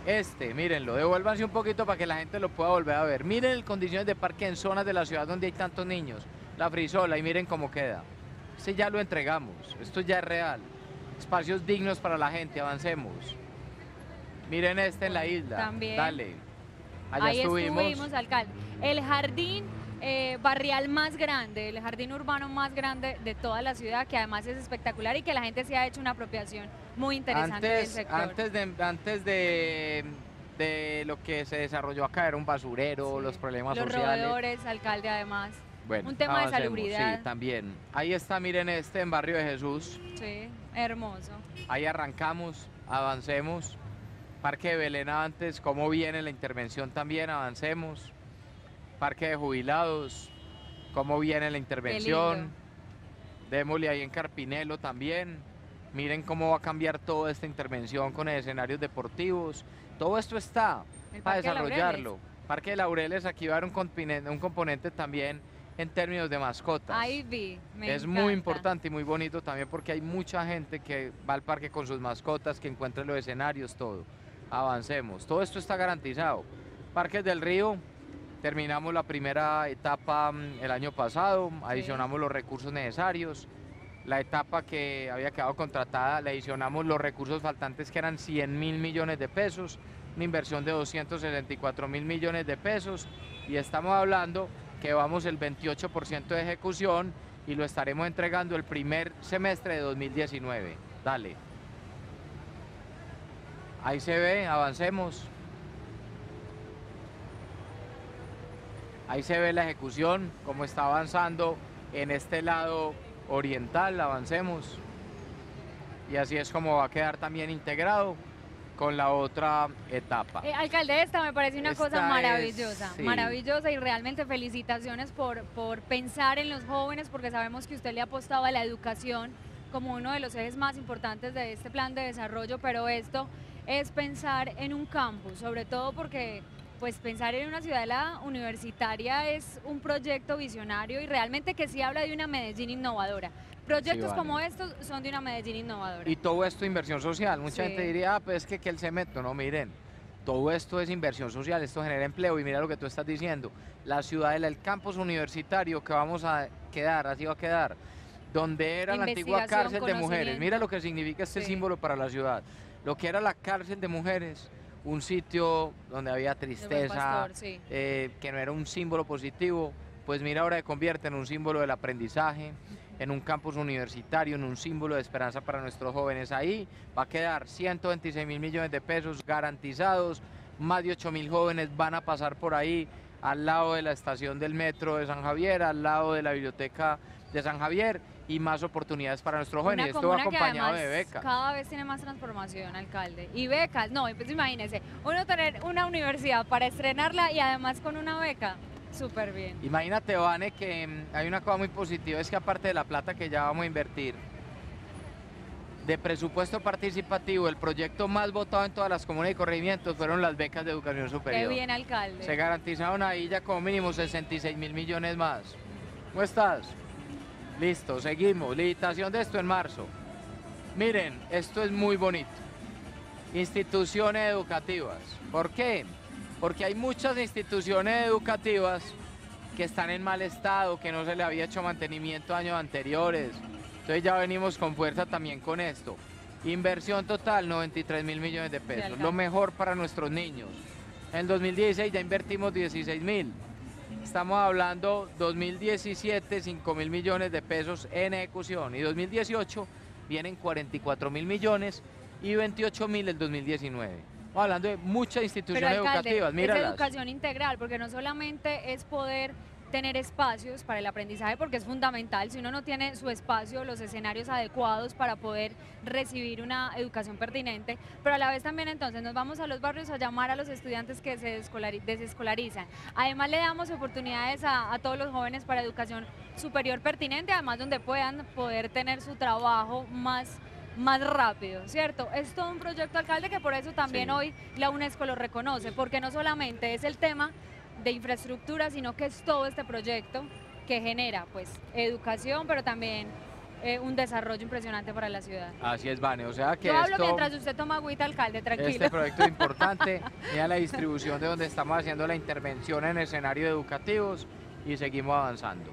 Mírenlo, devuélvanse un poquito para que la gente lo pueda volver a ver. Miren las condiciones de parque en zonas de la ciudad donde hay tantos niños. La Frisola, y miren cómo queda. Este ya lo entregamos, esto ya es real. Espacios dignos para la gente, avancemos. Miren en la isla.
También.
Dale. Allá
Ahí
estuvimos.
estuvimos, alcalde. El jardín barrial más grande, el jardín urbano más grande de toda la ciudad, que además es espectacular y que la gente se ha hecho una apropiación muy interesante del sector.
Antes de lo que se desarrolló acá, era un basurero,
Sí.
los problemas
Los
sociales.
roedores, alcalde, además.
Bueno,
un tema de
avancemos,
salubridad.
Sí, también. Ahí está, miren en Barrio de Jesús.
Sí, hermoso.
Ahí arrancamos, avancemos. Parque de Belén antes, cómo viene la intervención también, avancemos. Parque de Jubilados, cómo viene la intervención. Démosle ahí en Carpinelo también. Miren cómo va a cambiar toda esta intervención con escenarios deportivos. Todo esto está para desarrollarlo. Parque de Laureles, aquí va a haber un componente también en términos de mascotas.
Ahí vi,
Es muy importante y muy bonito también porque hay mucha gente que va al parque con sus mascotas, que encuentra los escenarios, todo. Avancemos. Todo esto está garantizado. Parques del Río, terminamos la primera etapa el año pasado, adicionamos los recursos necesarios. La etapa que había quedado contratada, le adicionamos los recursos faltantes que eran 100.000 millones de pesos, una inversión de 264.000 millones de pesos y estamos hablando que vamos el 28% de ejecución y lo estaremos entregando el primer semestre de 2019. Dale. Ahí se ve, avancemos. Ahí se ve la ejecución, cómo está avanzando en este lado oriental, avancemos. Y así es como va a quedar también integrado con la otra etapa.
Alcalde, esta me parece una cosa maravillosa,
sí.
maravillosa y realmente felicitaciones por pensar en los jóvenes porque sabemos que usted le ha apostado a la educación como uno de los ejes más importantes de este plan de desarrollo, pero esto es pensar en un campus, sobre todo porque pues pensar en una ciudadela universitaria es un proyecto visionario y realmente que sí habla de una Medellín innovadora. Proyectos
vale.
como estos son de una Medellín innovadora.
Y todo esto inversión social. Mucha
Sí.
gente diría, pues es que el cemento, no, miren, todo esto es inversión social, esto genera empleo y mira lo que tú estás diciendo. La ciudadela, el campus universitario que vamos a quedar, así va a quedar, donde era la antigua
Investigación,
cárcel de mujeres.
conocimiento.
Mira lo que significa este
Sí.
símbolo para la ciudad. Lo que era la cárcel de mujeres, un sitio donde había
El Buen
tristeza,
Pastor, sí.
que no era un símbolo positivo, pues mira ahora se convierte en un símbolo del aprendizaje, en un campus universitario, en un símbolo de esperanza para nuestros jóvenes. Ahí va a quedar 126.000 millones de pesos garantizados, más de 8.000 jóvenes van a pasar por ahí, al lado de la estación del metro de San Javier, al lado de la biblioteca de San Javier y más oportunidades para nuestros jóvenes. Esto va
comuna que
acompañado de
además
becas.
cada vez tiene más transformación, alcalde. Y becas, no, pues imagínese, uno tener una universidad para estrenarla y además con una beca, súper bien.
Imagínate, Vane, que hay una cosa muy positiva, es que aparte de la plata que ya vamos a invertir, de presupuesto participativo, el proyecto más votado en todas las comunas y corregimientos fueron las becas de educación superior.
Qué bien, alcalde.
Se garantizaron ahí ya como mínimo 66.000 millones más. ¿Cómo estás? Listo, seguimos. Licitación de esto en marzo. Miren, esto es muy bonito. Instituciones educativas. ¿Por qué? Porque hay muchas instituciones educativas que están en mal estado, que no se le había hecho mantenimiento años anteriores. Entonces ya venimos con fuerza también con esto. Inversión total, 93.000 millones de pesos. Lo mejor para nuestros niños. En el 2016 ya invertimos 16.000. Estamos hablando 2017, 5.000 millones de pesos en ejecución. Y 2018 vienen 44.000 millones y 28.000 el 2019. Estamos hablando de muchas instituciones
Pero, alcalde,
educativas. Míralas.
es educación integral, porque no solamente es poder tener espacios para el aprendizaje, porque es fundamental, si uno no tiene su espacio, los escenarios adecuados para poder recibir una educación pertinente, pero a la vez también entonces nos vamos a los barrios a llamar a los estudiantes que se desescolarizan. Además le damos oportunidades a todos los jóvenes para educación superior pertinente, además donde puedan poder tener su trabajo más rápido, ¿cierto? Es todo un proyecto, alcalde, que por eso también
Sí.
hoy la UNESCO lo reconoce, porque no solamente es el tema de infraestructura, sino que es todo este proyecto que genera pues educación, pero también un desarrollo impresionante para la ciudad.
Así es, Vane, o sea que
Yo hablo
esto,
mientras usted toma agüita, alcalde, tranquilo.
este proyecto es importante, mira la distribución de donde estamos haciendo la intervención en escenarios educativos y seguimos avanzando.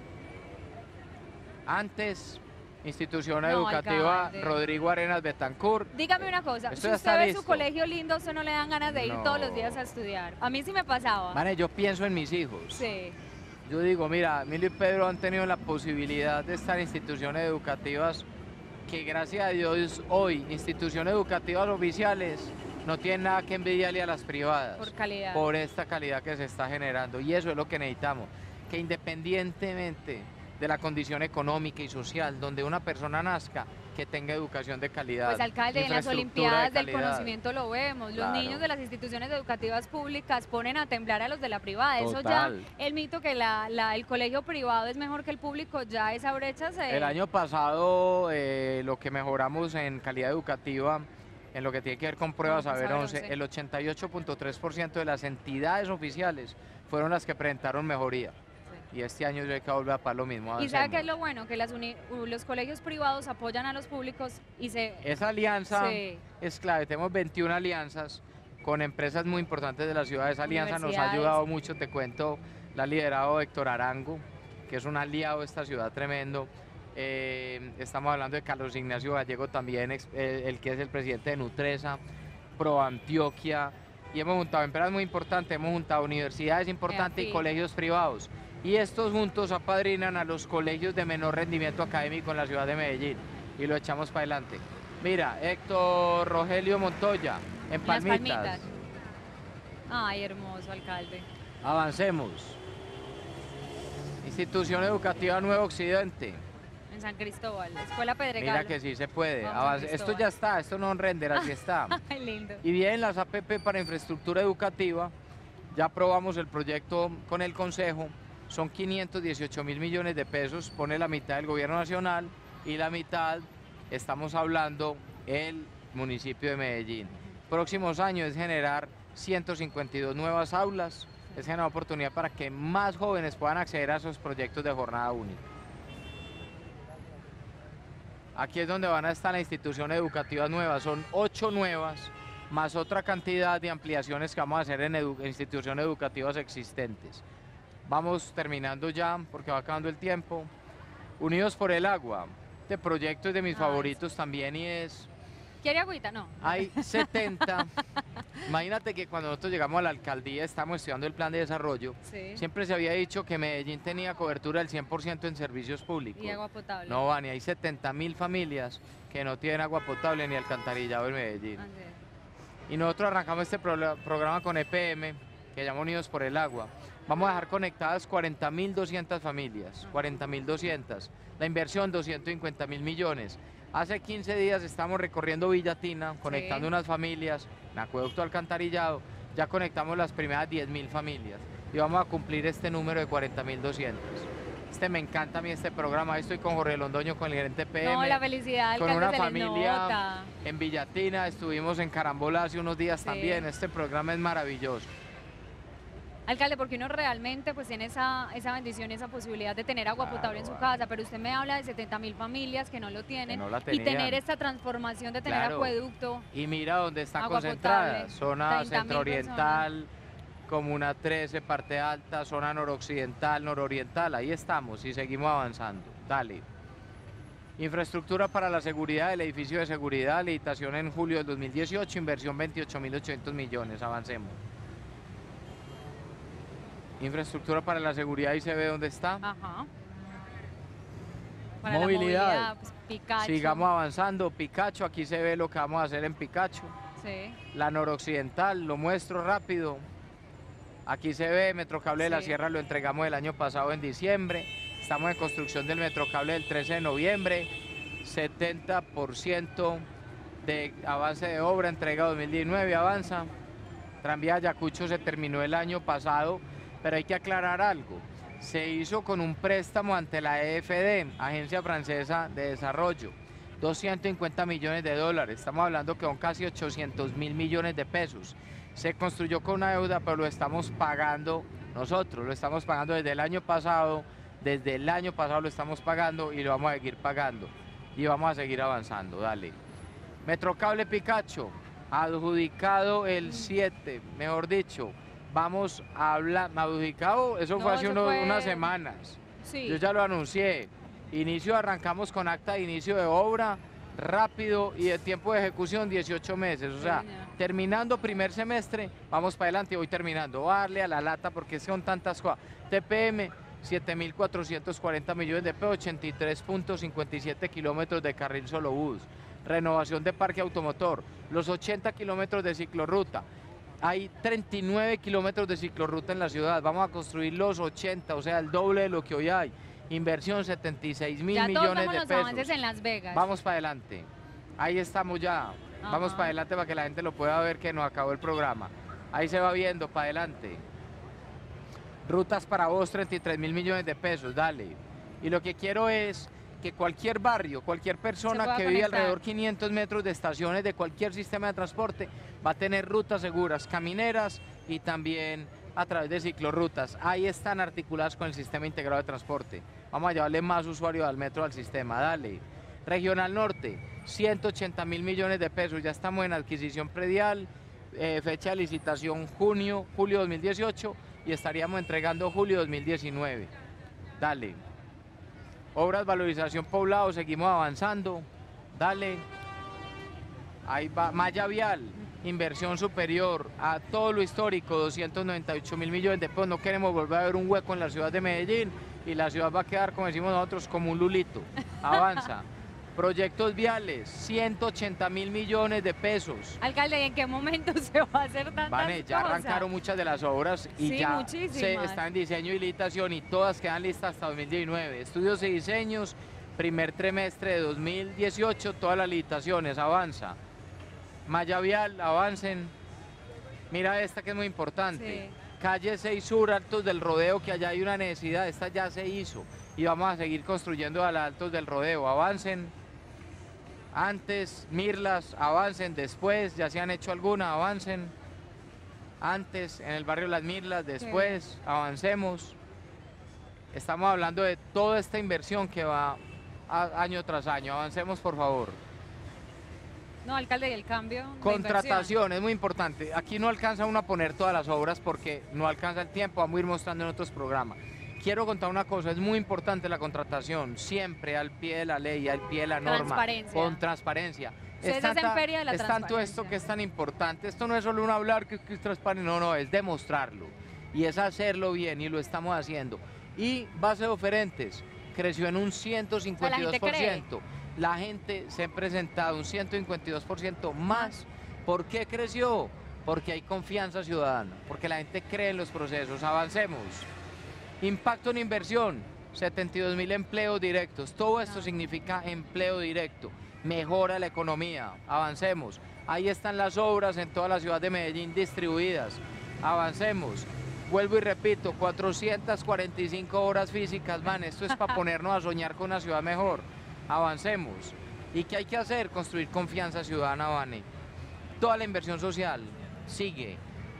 Antes, institución
No,
educativa
alcalde.
Rodrigo Arenas Betancourt.
Dígame una cosa,
Esto
si
ya
usted
está
ve
listo.
su colegio lindo, ¿usted no le dan ganas de ir todos los
No.
días a estudiar? A mí sí me pasaba.
Vane, yo pienso en mis hijos.
Sí.
Yo digo, mira, Emilio y Pedro han tenido la posibilidad de estar en instituciones educativas que gracias a Dios hoy, instituciones educativas oficiales, no tienen nada que envidiarle a las privadas.
Por calidad.
Por esta calidad que se está generando. Y eso es lo que necesitamos, que independientemente de la condición económica y social donde una persona nazca, que tenga educación de calidad.
Pues alcalde, en las
infraestructura
Olimpiadas
de
del
calidad.
conocimiento lo vemos. Los
Claro.
niños de las instituciones educativas públicas ponen a temblar a los de la privada. Eso
Total.
ya, el mito que el colegio privado es mejor que el público, ya esa brecha se...
El año pasado lo que mejoramos en calidad educativa, en lo que tiene que ver con pruebas
No, pues,
Saber
Saber
11,
11.
el 88.3% de las entidades oficiales fueron las que presentaron mejoría. Y este año yo hay que volver a para lo mismo.
Y sabe
avancemos.
que es lo bueno, que los colegios privados apoyan a los públicos y se...
Esa alianza
Sí.
es clave. Tenemos 21 alianzas con empresas muy importantes de la ciudad. Esa alianza nos ha
Universidades.
ayudado mucho, te cuento, la ha liderado Héctor Arango, que es un aliado de esta ciudad tremendo. Estamos hablando de Carlos Ignacio Gallego también, el que es el presidente de Nutresa, Pro Antioquia, y hemos juntado empresas muy importantes, hemos juntado universidades importantes y
Afín.
colegios privados. Y estos juntos apadrinan a los colegios de menor rendimiento académico en la ciudad de Medellín y lo echamos para adelante. Mira, Héctor Rogelio Montoya, en
Las
Palmitas.
Palmitas. Ay, hermoso, alcalde.
Avancemos. Institución Educativa Nuevo Occidente.
En San Cristóbal, Escuela Pedregal.
Mira que sí se puede.
Vamos a
Esto
Cristóbal.
ya está, esto no es un render, así está.
Ay, lindo.
Y bien, las APP para infraestructura educativa, ya aprobamos el proyecto con el Consejo, son 518.000 millones de pesos, pone la mitad del gobierno nacional y la mitad, estamos hablando, el municipio de Medellín. Próximos años es generar 152 nuevas aulas, es generar oportunidad para que más jóvenes puedan acceder a esos proyectos de jornada única. Aquí es donde van a estar las instituciones educativas nuevas, son 8 nuevas, más otra cantidad de ampliaciones que vamos a hacer en instituciones educativas existentes. Vamos terminando ya, porque va acabando el tiempo. Unidos por el Agua, este proyecto es de mis
Ay,
favoritos también y es...
¿Quiere agüita? No.
Hay 70, imagínate que cuando nosotros llegamos a la alcaldía, estamos estudiando el plan de desarrollo,
Sí.
siempre se había dicho que Medellín tenía cobertura del 100% en servicios públicos.
Y agua potable.
No, Vani, hay 70.000 familias que no tienen agua potable ni alcantarillado en Medellín.
Así es.
Y nosotros arrancamos este programa con EPM, que llama Unidos por el Agua. Vamos a dejar conectadas 40.200 familias, 40.200. La inversión, 250.000 millones. Hace 15 días estamos recorriendo Villatina, conectando unas familias, en acueducto alcantarillado. Ya conectamos las primeras 10.000 familias y vamos a cumplir este número de 40.200. Me encanta a mí este programa. Ahí estoy con Jorge Londoño, con el gerente EPM.
No, la felicidad,
Con
alcalde,
una
se le
familia
nota.
en Villatina, estuvimos en Carambola hace unos días
Sí.
también. Este programa es maravilloso.
Alcalde, porque uno realmente pues tiene esa bendición y esa posibilidad de tener agua potable en su casa, pero usted me habla de 70.000 familias que no lo tienen
no la
y
tenían.
tener esta transformación de tener
Claro.
acueducto.
Y mira dónde están
Agua
concentradas.
potable,
Zona
30.000
centro-oriental, Comuna 13, parte alta, zona noroccidental, nororiental. Ahí estamos y seguimos avanzando. Dale. Infraestructura para la seguridad del edificio de seguridad, licitación en julio del 2018, inversión 28.800 millones. Avancemos. Infraestructura para la seguridad y se ve dónde está.
Ajá. Para
Movilidad.
la movilidad, pues, Picacho.
Sigamos avanzando. Picacho, aquí se ve lo que vamos a hacer en Picacho.
Sí.
La noroccidental, lo muestro rápido. Aquí se ve, Metrocable de la
Sí.
Sierra lo entregamos el año pasado en diciembre. Estamos en construcción del Metrocable del 13 de noviembre. 70% de avance de obra, entrega 2019, avanza. Tranvía Ayacucho se terminó el año pasado, pero hay que aclarar algo. Se hizo con un préstamo ante la EFD, Agencia Francesa de Desarrollo. 250 millones de dólares, estamos hablando que son casi 800.000 millones de pesos. Se construyó con una deuda, pero lo estamos pagando nosotros, lo estamos pagando desde el año pasado lo estamos pagando y lo vamos a seguir pagando. y vamos a seguir avanzando, dale. Metrocable Picacho, adjudicado el 7, mejor dicho, vamos a hablar, adjudicado, eso fue hace unas semanas,
Sí.
yo ya lo anuncié, arrancamos con acta de inicio de obra, rápido y de tiempo de ejecución 18 meses, o sea, terminando primer semestre, vamos para adelante, voy terminando, darle a la lata porque son tantas cosas, TPM, 7.440 millones de pesos, 83.57 kilómetros de carril solo bus, renovación de parque automotor, los 80 kilómetros de ciclorruta, hay 39 kilómetros de ciclorruta en la ciudad, vamos a construir los 80, o sea, el doble de lo que hoy hay, inversión 76.000 millones de
los
pesos.
avances en Las Vegas.
Vamos para adelante, ahí estamos ya, vamos para adelante para que la gente lo pueda ver que nos acabó el programa, ahí se va viendo, para adelante. Rutas para vos, 33.000 millones de pesos, dale. Y lo que quiero es que cualquier barrio, cualquier persona que vive alrededor 500 metros de estaciones de cualquier sistema de transporte va a tener rutas seguras, camineras y también a través de ciclorrutas. Ahí están articuladas con el sistema integrado de transporte. Vamos a llevarle más usuarios al metro al sistema, dale. Regional Norte, 180.000 millones de pesos, ya estamos en adquisición predial, fecha de licitación julio 2018 y estaríamos entregando julio 2019. Dale. Obras, valorización, poblado, seguimos avanzando. Dale. Ahí va. Malla vial, inversión superior a todo lo histórico, 298.000 millones de pesos. No queremos volver a ver un hueco en la ciudad de Medellín y la ciudad va a quedar, como decimos nosotros, como un lulito. Avanza. Proyectos viales, 180.000 millones de pesos.
Alcalde, ¿y en qué momento se va a hacer tantas
Vane, ya
cosas?
arrancaron muchas de las obras y
Sí,
ya
muchísimas.
están en diseño y licitación y todas quedan listas hasta 2019. Estudios y diseños, primer trimestre de 2018, todas las licitaciones, avanza. Malla vial, avancen. Mira esta que es muy importante.
Sí.
Calle 6 Sur, Altos del Rodeo, que allá hay una necesidad, esta ya se hizo. Y vamos a seguir construyendo a las Altos del Rodeo, avancen. Antes, Mirlas, avancen, después, ya se han hecho algunas, avancen. Antes, en el barrio Las Mirlas, después, avancemos. Estamos hablando de toda esta inversión que va año tras año, avancemos por favor.
No, alcalde, y el cambio de
Contratación, es muy importante. Aquí no alcanza uno a poner todas las obras porque no alcanza el tiempo, vamos a ir mostrando en otros programas. Quiero contar una cosa, es muy importante la contratación, siempre al pie de la ley, al pie de la norma, con transparencia.
Es
tanto esto que es tan importante, esto no es solo un hablar que es transparente, no, es demostrarlo y es hacerlo bien y lo estamos haciendo. Y base de oferentes creció en un 152%, la gente se ha presentado un 152% más. ¿Por qué creció? Porque hay confianza ciudadana, porque la gente cree en los procesos, avancemos. Impacto en inversión, 72.000 empleos directos. Todo esto significa empleo directo. Mejora la economía. Avancemos. Ahí están las obras en toda la ciudad de Medellín distribuidas. Avancemos. Vuelvo y repito, 445 horas físicas, man. Esto es para ponernos a soñar con una ciudad mejor. Avancemos. ¿Y qué hay que hacer? Construir confianza ciudadana, Vane. Toda la inversión social sigue.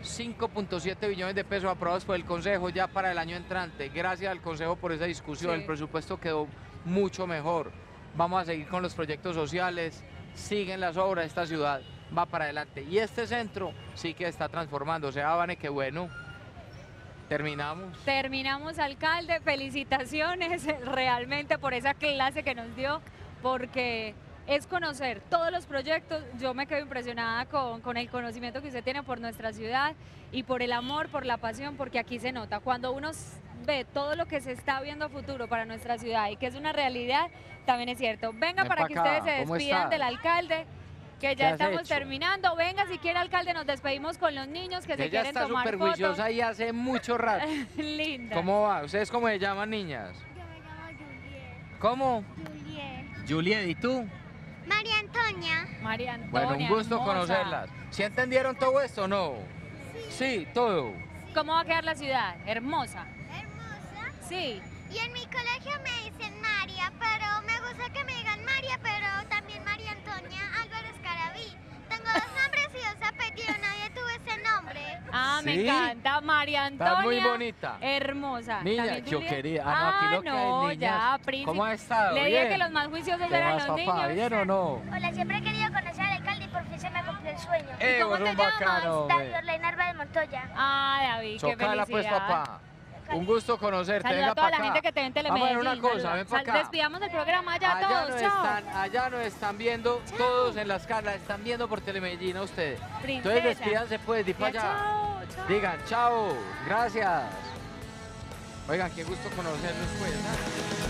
5.7 billones de pesos aprobados por el Consejo ya para el año entrante. Gracias al Consejo por esa discusión, el presupuesto quedó mucho mejor. Vamos a seguir con los proyectos sociales, siguen las obras, esta ciudad va para adelante. Y este centro sí que está transformándose. Vane, qué bueno. Terminamos.
Terminamos, alcalde. Felicitaciones realmente por esa clase que nos dio, porque es conocer todos los proyectos. Yo me quedo impresionada con el conocimiento que usted tiene por nuestra ciudad y por el amor, por la pasión, porque aquí se nota. Cuando uno ve todo lo que se está viendo a futuro para nuestra ciudad y que es una realidad, también es cierto. Venga, para que ustedes se despidan del alcalde, que ya estamos terminando. Venga, si quiere, alcalde, nos despedimos con los niños que se quieren tomar fotos.
Ella está súper juiciosa y hace mucho rato.
Linda.
¿Cómo va? ¿Ustedes cómo se llaman, niñas?
Yo me llamo Juliet.
¿Cómo?
Juliet.
Juliet, ¿y tú?
María Antonia.
María Antonia.
Bueno, un gusto
hermosa.
conocerlas. ¿Sí entendieron todo esto o no? Sí, todo.
¿Cómo va a quedar la ciudad? Hermosa.
Hermosa.
Sí.
Y en mi colegio me dicen María, pero me gusta que me digan María, pero también María Antonia Álvarez Caraví. Tengo 2 nombres y 2 apellidos, nadie tuvo ese nombre.
Ah,
Sí.
me
¿Sí?
encanta. María Antonia.
Está muy bonita.
Hermosa.
Niña,
¿También
yo
Juliet?
quería. Ah, no, aquí lo que
no,
hay niñas.
ya, príncipe.
¿Cómo ha estado?
Le dije
Bien.
que los más juiciosos
¿Qué
eran
más,
los
papá?
niños.
¿Bien o no?
Hola, siempre he querido conocer al alcalde y por fin se me cumplió el sueño.
¿Cómo
vos
te
sos un bacano,
llamas?
hombre.
David Orley Narva de Montoya.
Ah, David, qué
Chocala pues,
felicidad.
papá. Un gusto conocerte.
Saluda
Venga
a toda
para
la
acá.
gente que te ve en
Vamos a ver
Telemedellín.
una cosa, ven para acá.
Despidamos del programa ya todos. Chao.
Allá nos están viendo todos en las caras, están viendo por Telemedellín a ustedes.
Princesa.
Entonces despídanse pues, di para
Ya,
allá.
chao, chao.
Digan, chao, gracias. Oigan, qué gusto conocerlos pues. ¿ah?